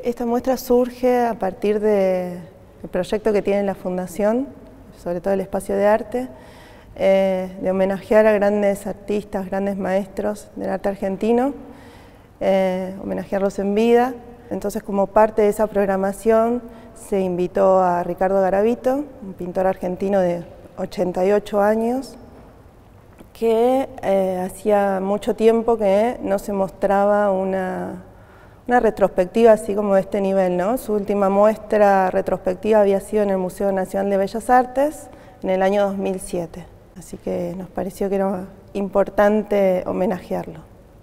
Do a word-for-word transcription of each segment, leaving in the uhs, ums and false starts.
Esta muestra surge a partir del proyecto que tiene la Fundación, sobre todo el Espacio de Arte, eh, de homenajear a grandes artistas, grandes maestros del arte argentino, eh, homenajearlos en vida. Entonces, como parte de esa programación, se invitó a Ricardo Garavito, un pintor argentino de ochenta y ocho años, que eh, hacía mucho tiempo que no se mostraba una, una retrospectiva así como de este nivel, ¿no? Su última muestra retrospectiva había sido en el Museo Nacional de Bellas Artes en el año dos mil siete, así que nos pareció que era importante homenajearlo.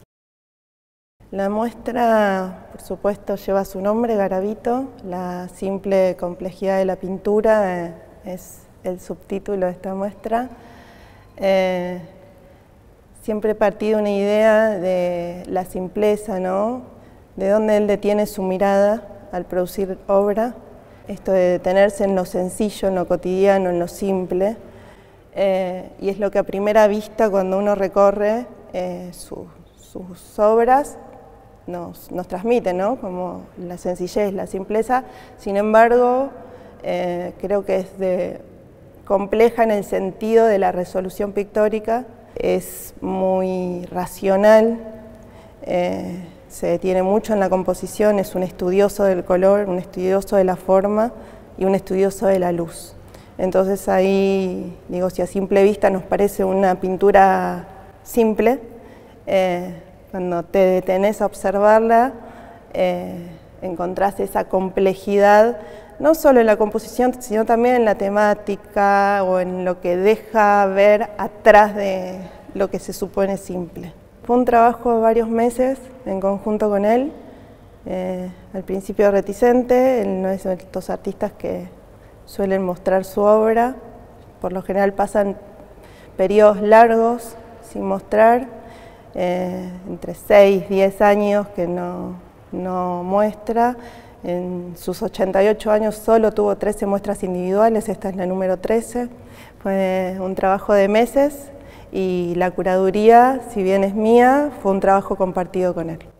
La muestra, por supuesto, lleva su nombre, Garavito. La simple complejidad de la pintura eh, es el subtítulo de esta muestra. Eh, siempre he partido una idea de la simpleza, ¿no? De dónde él detiene su mirada al producir obra. Esto de detenerse en lo sencillo, en lo cotidiano, en lo simple. Eh, y es lo que a primera vista, cuando uno recorre eh, su, sus obras, Nos, nos transmite, ¿no? Como la sencillez, la simpleza. Sin embargo, eh, creo que es de, compleja en el sentido de la resolución pictórica, es muy racional, eh, se detiene mucho en la composición, es un estudioso del color, un estudioso de la forma y un estudioso de la luz. Entonces ahí, digo, si a simple vista nos parece una pintura simple, eh, cuando te detenés a observarla, eh, encontrás esa complejidad, no solo en la composición, sino también en la temática o en lo que deja ver atrás de lo que se supone simple. Fue un trabajo de varios meses en conjunto con él, eh, al principio reticente, él no es de estos artistas que suelen mostrar su obra, por lo general pasan periodos largos sin mostrar, Eh, entre seis, diez años que no, no muestra. En sus ochenta y ocho años solo tuvo trece muestras individuales, esta es la número trece. Fue un trabajo de meses y la curaduría, si bien es mía, fue un trabajo compartido con él.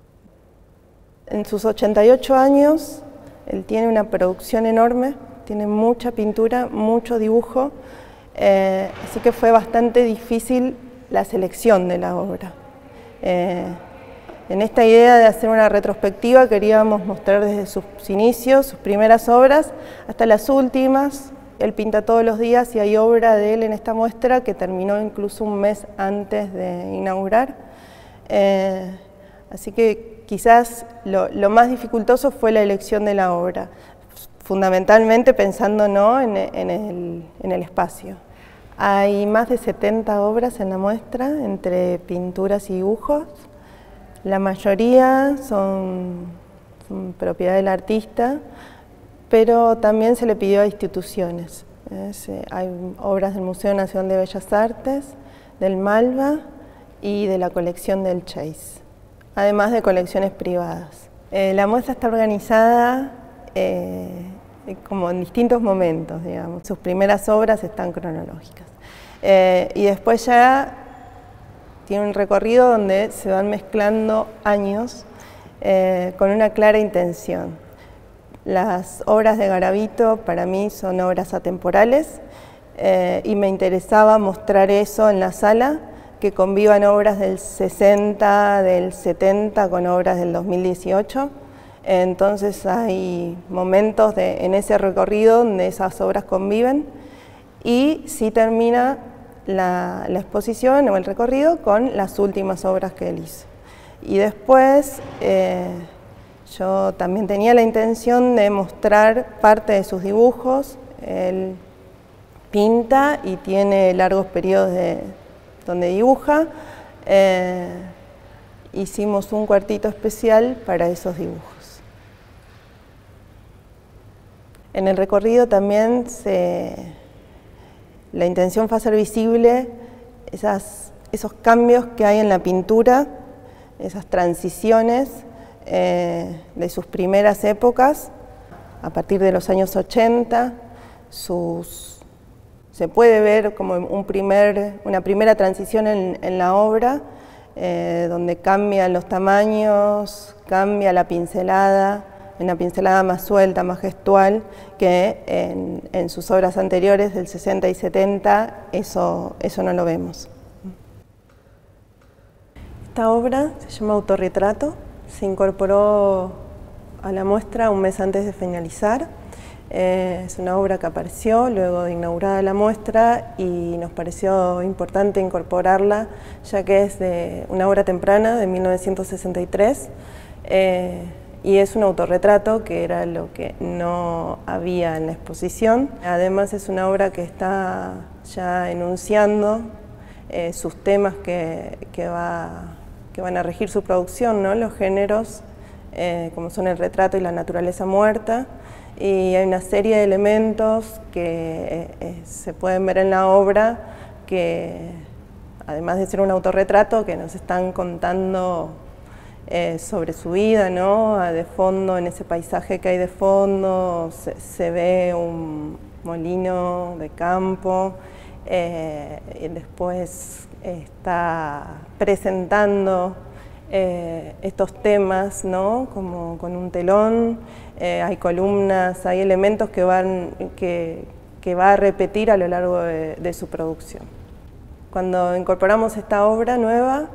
En sus ochenta y ocho años, él tiene una producción enorme, tiene mucha pintura, mucho dibujo, eh, así que fue bastante difícil la selección de la obra. Eh, en esta idea de hacer una retrospectiva queríamos mostrar desde sus inicios, sus primeras obras, hasta las últimas. Él pinta todos los días y hay obra de él en esta muestra que terminó incluso un mes antes de inaugurar. Eh, así que quizás lo, lo más dificultoso fue la elección de la obra, fundamentalmente pensando ¿no? en, en, el, en el espacio. Hay más de setenta obras en la muestra, entre pinturas y dibujos. La mayoría son, son propiedad del artista, pero también se le pidió a instituciones. Es, eh, hay obras del Museo Nacional de Bellas Artes, del Malva y de la colección del Chase, además de colecciones privadas. Eh, la muestra está organizada eh, como en distintos momentos, digamos. Sus primeras obras están cronológicas. Eh, y después ya tiene un recorrido donde se van mezclando años eh, con una clara intención. Las obras de Garavito para mí son obras atemporales eh, y me interesaba mostrar eso en la sala, que convivan obras del sesenta, del setenta con obras del dos mil dieciocho. Entonces hay momentos de, en ese recorrido donde esas obras conviven y sí termina la, la exposición o el recorrido con las últimas obras que él hizo. Y después eh, yo también tenía la intención de mostrar parte de sus dibujos. Él pinta y tiene largos periodos de, donde dibuja. Eh, hicimos un cuartito especial para esos dibujos. En el recorrido también se, la intención fue hacer visible esas, esos cambios que hay en la pintura, esas transiciones eh, de sus primeras épocas, a partir de los años ochenta, sus, se puede ver como un primer, una primera transición en, en la obra, eh, donde cambian los tamaños, cambia la pincelada, una pincelada más suelta, más gestual, que en, en sus obras anteriores del sesenta y setenta, eso, eso no lo vemos. Esta obra se llama Autorretrato, se incorporó a la muestra un mes antes de finalizar. Eh, es una obra que apareció luego de inaugurada la muestra y nos pareció importante incorporarla, ya que es de una obra temprana de mil novecientos sesenta y tres eh, y es un autorretrato, que era lo que no había en la exposición. Además es una obra que está ya enunciando eh, sus temas que, que, va, que van a regir su producción, ¿no? Los géneros, eh, como son el retrato y la naturaleza muerta. Y hay una serie de elementos que eh, se pueden ver en la obra que, además de ser un autorretrato, que nos están contando eh, sobre su vida, ¿no? De fondo, en ese paisaje que hay de fondo, se, se ve un molino de campo, eh, y después está presentando eh, estos temas, ¿no? Como con un telón. Eh, hay columnas, hay elementos que, van, que, que va a repetir a lo largo de, de su producción. Cuando incorporamos esta obra nueva,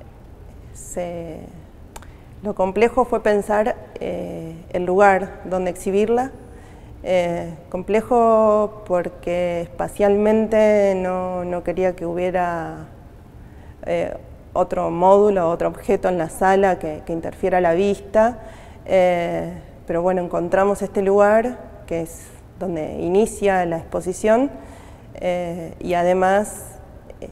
se, lo complejo fue pensar eh, el lugar donde exhibirla. Eh, complejo porque espacialmente no, no quería que hubiera eh, otro módulo, otro objeto en la sala que, que interfiera la vista. Eh, Pero bueno, encontramos este lugar, que es donde inicia la exposición, eh, y además eh,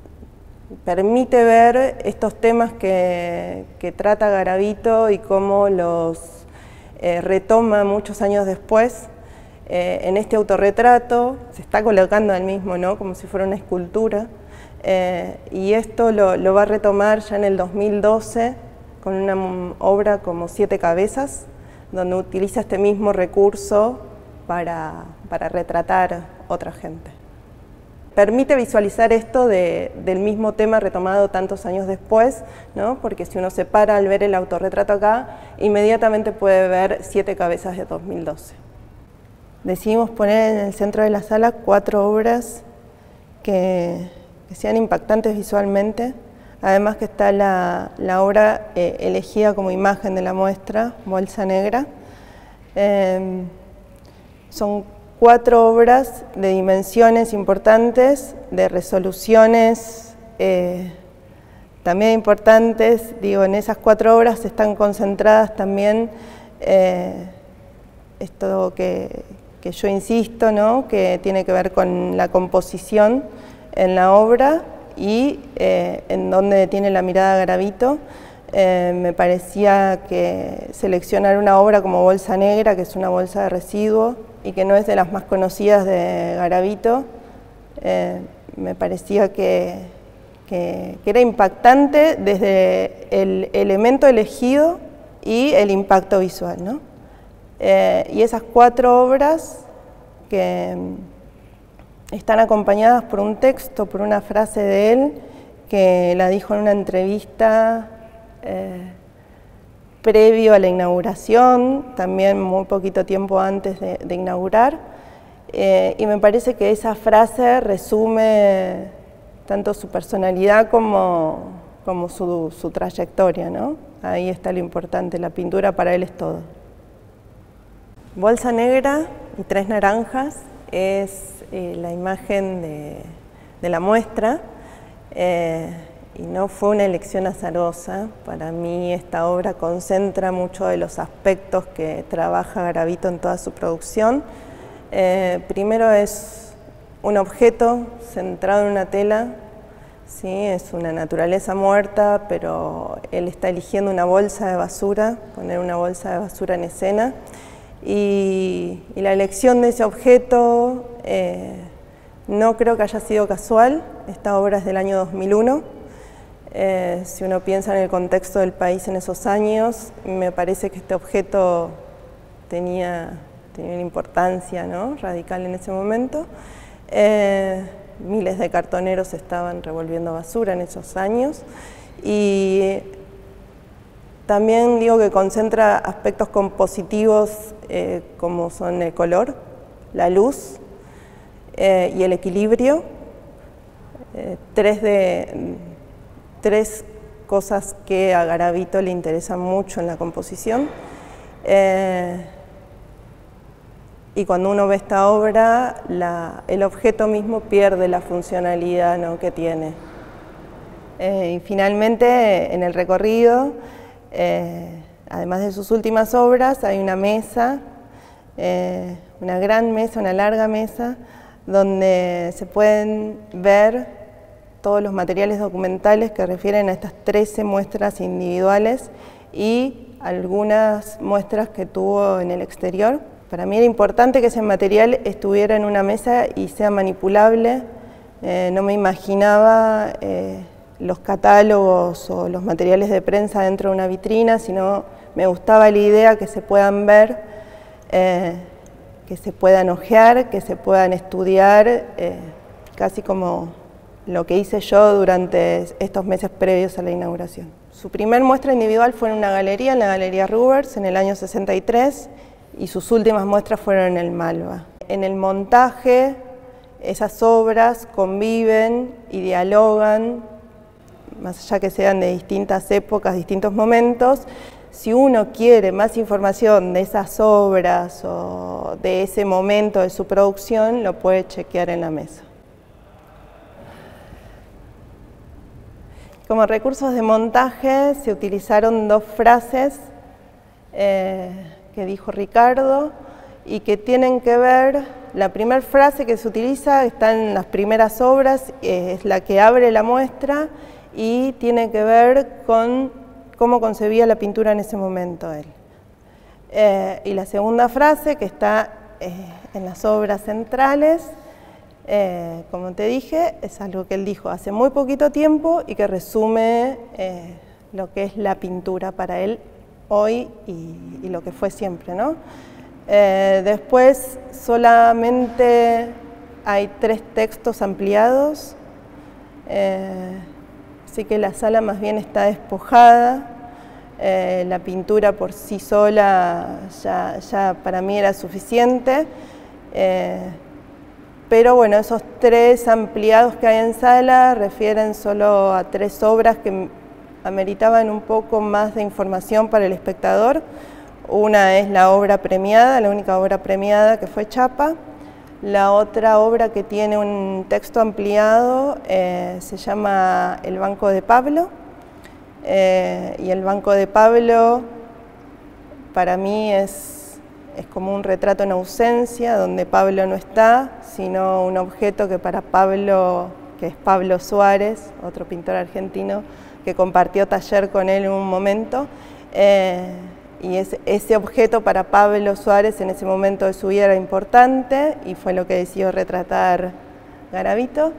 permite ver estos temas que, que trata Garavito y cómo los eh, retoma muchos años después. Eh, en este autorretrato se está colocando el mismo, ¿no? Como si fuera una escultura, eh, y esto lo, lo va a retomar ya en el dos mil doce con una obra como Siete Cabezas, donde utiliza este mismo recurso para, para retratar otra gente. Permite visualizar esto de, del mismo tema retomado tantos años después, ¿no? Porque si uno se para al ver el autorretrato acá, inmediatamente puede ver Siete Cabezas de dos mil doce. Decidimos poner en el centro de la sala cuatro obras que, que sean impactantes visualmente. Además que está la, la obra eh, elegida como imagen de la muestra, Bolsa Negra. Eh, son cuatro obras de dimensiones importantes, de resoluciones eh, también importantes. Digo, en esas cuatro obras están concentradas también eh, esto que, que yo insisto, ¿no? Que tiene que ver con la composición en la obra, y eh, en donde tiene la mirada Garavito. Eh, me parecía que seleccionar una obra como Bolsa Negra, que es una bolsa de residuos y que no es de las más conocidas de Garavito, eh, me parecía que, que, que era impactante desde el elemento elegido y el impacto visual, ¿no? Eh, y esas cuatro obras que están acompañadas por un texto, por una frase de él, que la dijo en una entrevista eh, previo a la inauguración, también muy poquito tiempo antes de, de inaugurar, eh, y me parece que esa frase resume tanto su personalidad como, como su, su trayectoria, ¿no? Ahí está lo importante, la pintura para él es todo. Bolsa Negra y Tres Naranjas es eh, la imagen de, de la muestra, eh, y no fue una elección azarosa. Para mí esta obra concentra muchos de los aspectos que trabaja Garavito en toda su producción. Eh, primero es un objeto centrado en una tela, ¿sí? Es una naturaleza muerta, pero él está eligiendo una bolsa de basura, poner una bolsa de basura en escena. Y, y la elección de ese objeto eh, no creo que haya sido casual. Esta obra es del año dos mil uno. Eh, si uno piensa en el contexto del país en esos años, me parece que este objeto tenía, tenía una importancia, ¿no? radical en ese momento. Eh, miles de cartoneros estaban revolviendo basura en esos años, y También digo que concentra aspectos compositivos eh, como son el color, la luz eh, y el equilibrio, eh, tres, de, tres cosas que a Garavito le interesan mucho en la composición. Eh, y cuando uno ve esta obra, la, el objeto mismo pierde la funcionalidad, ¿no?, que tiene. Eh, y finalmente, en el recorrido, eh, además de sus últimas obras, hay una mesa, eh, una gran mesa, una larga mesa, donde se pueden ver todos los materiales documentales que refieren a estas trece muestras individuales y algunas muestras que tuvo en el exterior. Para mí era importante que ese material estuviera en una mesa y sea manipulable. Eh, no me imaginaba eh, los catálogos o los materiales de prensa dentro de una vitrina, sino me gustaba la idea que se puedan ver, eh, que se puedan hojear, que se puedan estudiar, eh, casi como lo que hice yo durante estos meses previos a la inauguración. Su primer muestra individual fue en una galería, en la Galería Rubers, en el año sesenta y tres, y sus últimas muestras fueron en el Malva. En el montaje, esas obras conviven y dialogan, más allá que sean de distintas épocas, distintos momentos. Si uno quiere más información de esas obras o de ese momento de su producción, lo puede chequear en la mesa. Como recursos de montaje se utilizaron dos frases eh, que dijo Ricardo y que tienen que ver, la primera frase que se utiliza está en las primeras obras, eh, es la que abre la muestra y tiene que ver con cómo concebía la pintura en ese momento él. Eh, y la segunda frase, que está eh, en las obras centrales, eh, como te dije, es algo que él dijo hace muy poquito tiempo y que resume eh, lo que es la pintura para él hoy y, y lo que fue siempre, ¿no? Eh, después solamente hay tres textos ampliados, eh, así que la sala más bien está despojada. Eh, la pintura por sí sola ya, ya para mí era suficiente, eh, pero bueno, esos tres ampliados que hay en sala refieren solo a tres obras que ameritaban un poco más de información para el espectador. Una es la obra premiada, la única obra premiada, que fue Chapa. La otra obra que tiene un texto ampliado eh, se llama El Banco de Pablo. Eh, y el Banco de Pablo para mí es, es como un retrato en ausencia, donde Pablo no está, sino un objeto que para Pablo, que es Pablo Suárez, otro pintor argentino, que compartió taller con él en un momento, eh, y ese, ese objeto para Pablo Suárez en ese momento de su vida era importante y fue lo que decidió retratar Garavito.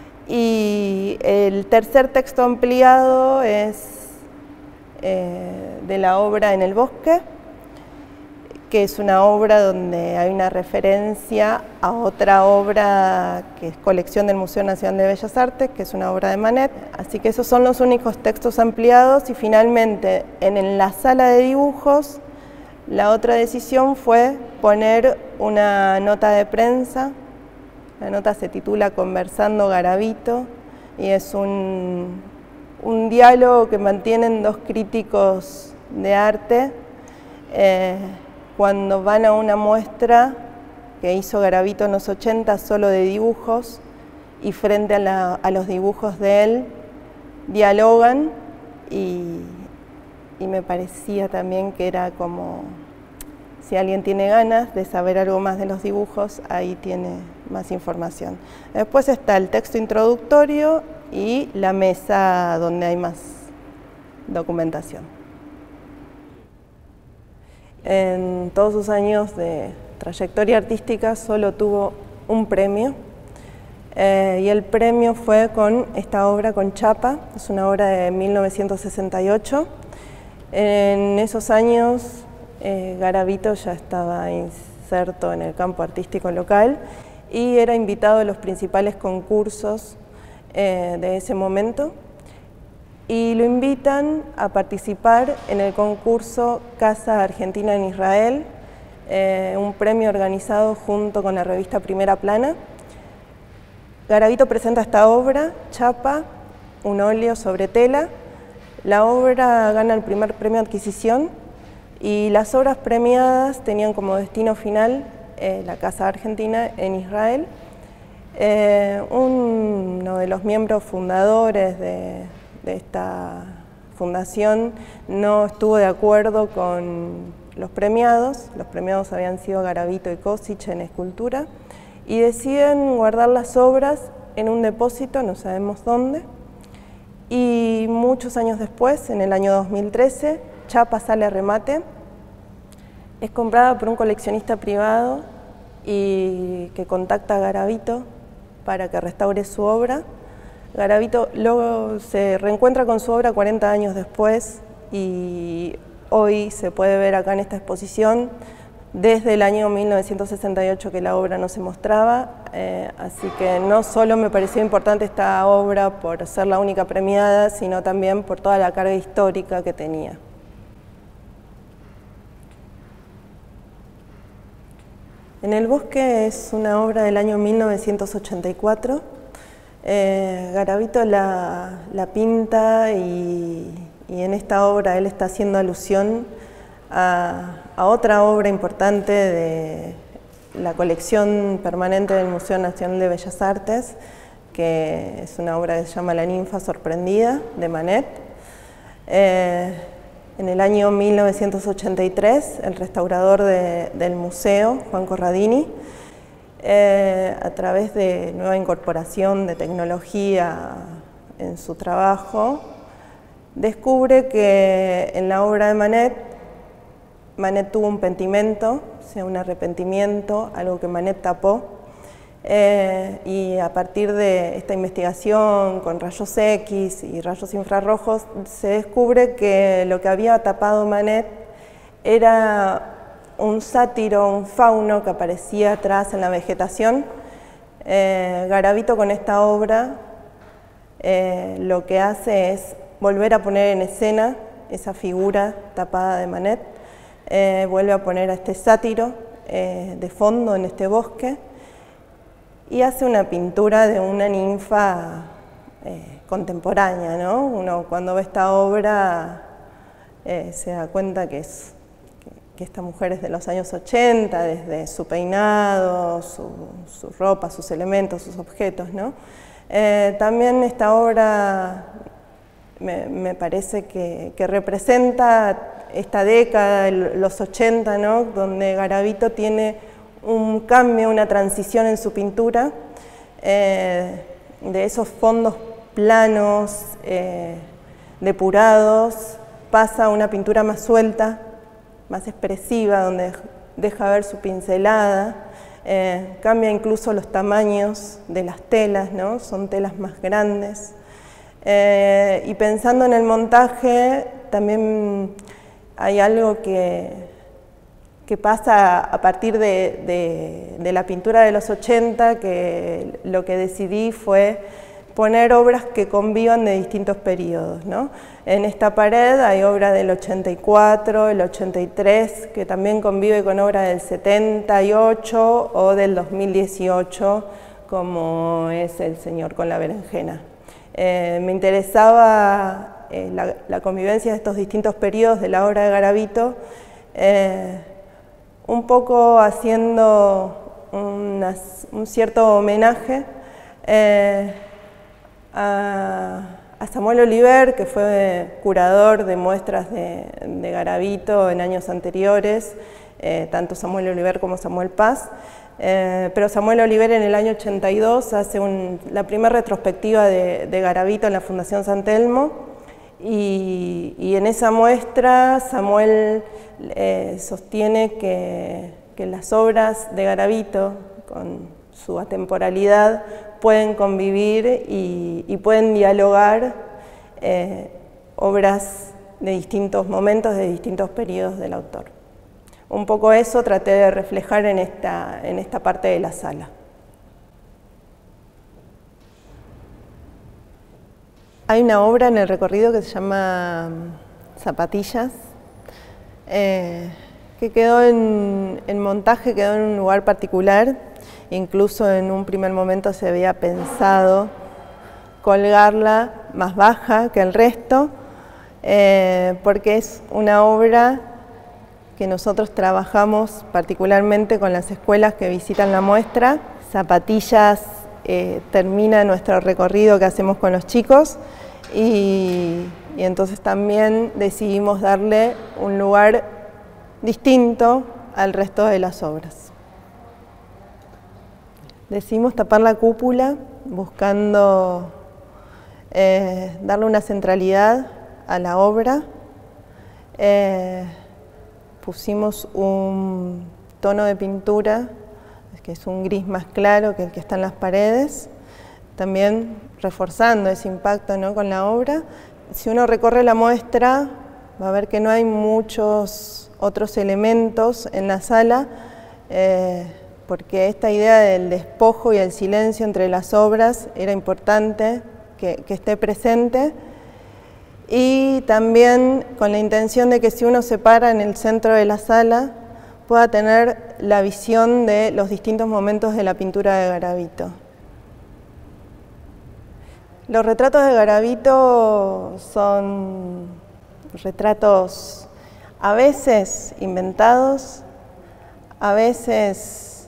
Y el tercer texto ampliado es eh, de la obra En el Bosque, que es una obra donde hay una referencia a otra obra que es colección del Museo Nacional de Bellas Artes, que es una obra de Manet. Así que esos son los únicos textos ampliados y finalmente en, en la sala de dibujos la otra decisión fue poner una nota de prensa. La nota se titula Conversando Garavito y es un, un diálogo que mantienen dos críticos de arte eh, cuando van a una muestra que hizo Garavito en los ochenta solo de dibujos y frente a, la, a los dibujos de él dialogan y, y me parecía también que era como si alguien tiene ganas de saber algo más de los dibujos, ahí tiene más información. Después está el texto introductorio y la mesa donde hay más documentación. En todos sus años de trayectoria artística solo tuvo un premio eh, y el premio fue con esta obra, con Chapa, es una obra de mil novecientos sesenta y ocho. En esos años eh, Garavito ya estaba inserto en el campo artístico local y era invitado a los principales concursos eh, de ese momento. y lo invitan a participar en el concurso Casa Argentina en Israel, eh, un premio organizado junto con la revista Primera Plana. Garavito presenta esta obra, Chapa, un óleo sobre tela. La obra gana el primer premio de adquisición y las obras premiadas tenían como destino final eh, la Casa Argentina en Israel. Eh, uno de los miembros fundadores de, de esta fundación no estuvo de acuerdo con los premiados. Los premiados habían sido Garavito y Kosic en escultura, y deciden guardar las obras en un depósito, no sabemos dónde, y muchos años después, en el año dos mil trece, Chapa sale a remate, es comprada por un coleccionista privado y que contacta a Garavito para que restaure su obra. Garavito luego se reencuentra con su obra cuarenta años después y hoy se puede ver acá en esta exposición desde el año mil novecientos sesenta y ocho que la obra no se mostraba, eh, así que no solo me pareció importante esta obra por ser la única premiada, sino también por toda la carga histórica que tenía. En el bosque es una obra del año mil novecientos ochenta y cuatro. Eh, Garavito la, la pinta y, y en esta obra él está haciendo alusión a, a otra obra importante de la colección permanente del Museo Nacional de Bellas Artes, que es una obra que se llama La ninfa sorprendida, de Manet. Eh, En el año mil novecientos ochenta y tres, el restaurador de, del museo, Juan Corradini, eh, a través de nueva incorporación de tecnología en su trabajo, descubre que en la obra de Manet, Manet tuvo un pentimento, o sea, un arrepentimiento, algo que Manet tapó, eh, y a partir de esta investigación con rayos X y rayos infrarrojos se descubre que lo que había tapado Manet era un sátiro, un fauno que aparecía atrás en la vegetación. Eh, Garavito con esta obra eh, lo que hace es volver a poner en escena esa figura tapada de Manet, eh, vuelve a poner a este sátiro eh, de fondo en este bosque, y hace una pintura de una ninfa eh, contemporánea, ¿no? Uno cuando ve esta obra eh, se da cuenta que, es, que, que esta mujer es de los años ochenta, desde su peinado, su, su ropa, sus elementos, sus objetos, ¿no? Eh, también esta obra me, me parece que, que representa esta década, el, los ochenta, ¿no? Donde Garavito tiene un cambio, una transición en su pintura, eh, de esos fondos planos, eh, depurados, pasa a una pintura más suelta, más expresiva, donde deja ver su pincelada, eh, cambia incluso los tamaños de las telas, ¿no? Son telas más grandes. Eh, y pensando en el montaje, también hay algo que que pasa a partir de, de, de la pintura de los ochenta, que lo que decidí fue poner obras que convivan de distintos periodos, ¿no? En esta pared hay obra del ochenta y cuatro, el ochenta y tres, que también convive con obra del setenta y ocho o del dos mil dieciocho, como es El señor con la berenjena. Eh, me interesaba eh, la, la convivencia de estos distintos periodos de la obra de Garavito, eh, un poco haciendo una, un cierto homenaje eh, a, a Samuel Oliver, que fue curador de muestras de, de Garavito en años anteriores, eh, tanto Samuel Oliver como Samuel Paz, eh, pero Samuel Oliver en el año ochenta y dos hace un, la primera retrospectiva de, de Garavito en la Fundación San Telmo, y, y en esa muestra Samuel eh, sostiene que, que las obras de Garavito, con su atemporalidad, pueden convivir y, y pueden dialogar eh, obras de distintos momentos, de distintos periodos del autor. Un poco eso traté de reflejar en esta, en esta parte de la sala. Hay una obra en el recorrido que se llama Zapatillas, eh, que quedó en, el montaje quedó en un lugar particular, incluso en un primer momento se había pensado colgarla más baja que el resto, eh, porque es una obra que nosotros trabajamos particularmente con las escuelas que visitan la muestra. Zapatillas eh, termina nuestro recorrido que hacemos con los chicos y, y entonces también decidimos darle un lugar distinto al resto de las obras. Decidimos tapar la cúpula buscando eh, darle una centralidad a la obra. Eh, pusimos un tono de pintura que es un gris más claro que el que está en las paredes, también reforzando ese impacto, ¿no?, con la obra. Si uno recorre la muestra va a ver que no hay muchos otros elementos en la sala, eh, porque esta idea del despojo y el silencio entre las obras era importante que, que esté presente, y también con la intención de que si uno se para en el centro de la sala pueda tener la visión de los distintos momentos de la pintura de Garavito. Los retratos de Garavito son retratos a veces inventados, a veces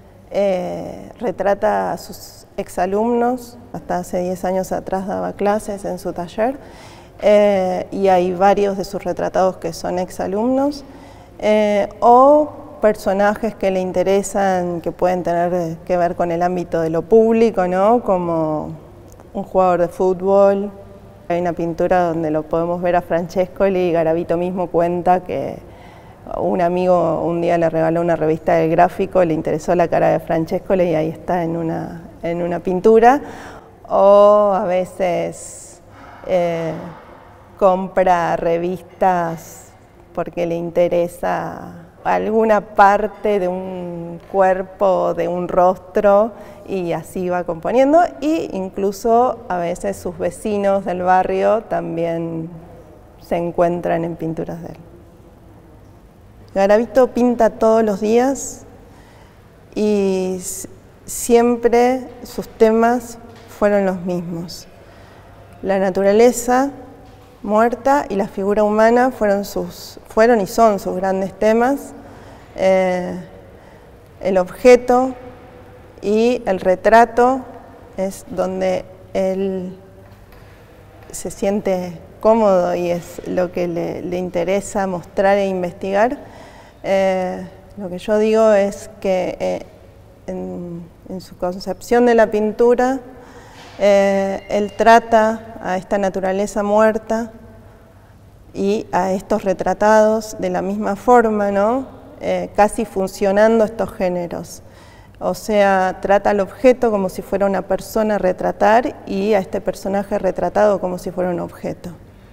eh, retrata a sus exalumnos, hasta hace diez años atrás daba clases en su taller, eh, y hay varios de sus retratados que son exalumnos, eh, o personajes que le interesan, que pueden tener que ver con el ámbito de lo público, ¿no?, como un jugador de fútbol. Hay una pintura donde lo podemos ver a Francescoli y Garavito mismo cuenta que un amigo un día le regaló una revista del Gráfico, le interesó la cara de Francescoli y ahí está en una, en una pintura. O a veces eh, compra revistas porque le interesa alguna parte de un cuerpo, de un rostro, y así va componiendo, y incluso a veces sus vecinos del barrio también se encuentran en pinturas de él. Garavito pinta todos los días y siempre sus temas fueron los mismos. La naturaleza muerta y la figura humana fueron, sus, fueron y son sus grandes temas. Eh, el objeto y el retrato es donde él se siente cómodo y es lo que le, le interesa mostrar e investigar. Eh, lo que yo digo es que eh, en, en su concepción de la pintura, eh, él trata a esta naturaleza muerta y a estos retratados de la misma forma, ¿no?, eh, casi funcionando estos géneros. O sea, trata al objeto como si fuera una persona a retratar y a este personaje retratado como si fuera un objeto.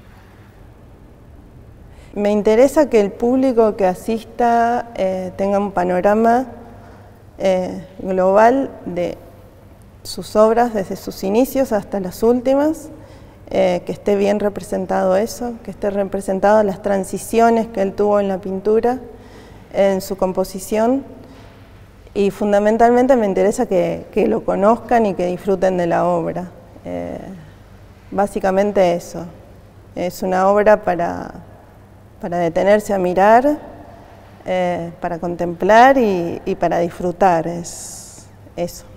Me interesa que el público que asista eh, tenga un panorama eh, global de sus obras desde sus inicios hasta las últimas, eh, que esté bien representado eso, que esté representado las transiciones que él tuvo en la pintura, en su composición, y fundamentalmente me interesa que, que lo conozcan y que disfruten de la obra. Eh, básicamente eso, es una obra para, para detenerse a mirar, eh, para contemplar y, y para disfrutar, es eso.